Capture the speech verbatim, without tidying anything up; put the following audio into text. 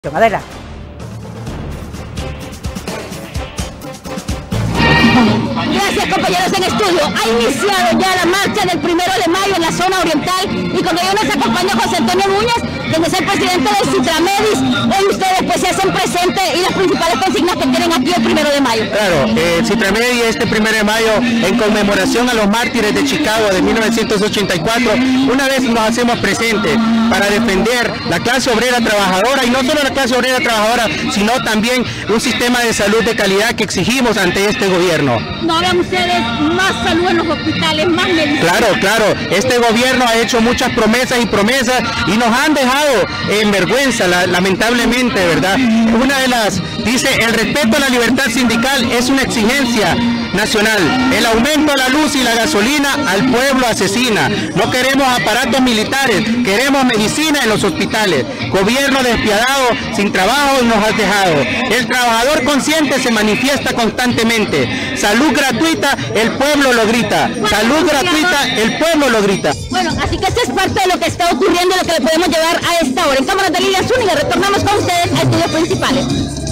Adelante. Gracias, compañeros en estudio. Ha iniciado ya la marcha del primero de mayo en la zona oriental y con ello nos acompaña José Antonio Núñez, quien es el presidente de Citramedis. Hoy ustedes pues se hacen presentes y las principales consignas que tienen aquí el primero de mayo. Claro, eh, Citramedis este primero de mayo en conmemoración a los mártires de Chicago de mil novecientos ochenta y cuatro, una vez nos hacemos presentes para defender la clase obrera trabajadora y no solo la clase obrera trabajadora, sino también un sistema de salud de calidad que exigimos ante este gobierno. ¿No hagan ustedes más salud en los hospitales, más medicina? Claro, claro, este gobierno ha hecho muchas promesas y promesas y nos han dejado en vergüenza, la, lamentablemente, ¿verdad? Una de las, dice, el respeto a la libertad sindical es una exigencia nacional. El aumento a la luz y la gasolina al pueblo asesina. No queremos aparatos militares, queremos medicina en los hospitales. Gobierno despiadado, sin trabajo nos has dejado. El trabajador consciente se manifiesta constantemente. Salud gratuita, el pueblo lo grita. Salud gratuita, el pueblo lo grita. Bueno, así que esto es parte de lo que está ocurriendo y lo que le podemos llevar a esta hora. En Cámara de Lidia Zúñiga, retornamos con ustedes a estudios principales.